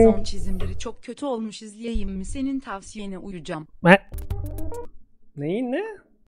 Sezon çizimleri çok kötü olmuş, izleyeyim mi? Senin tavsiyene uyacağım. Neyin ne?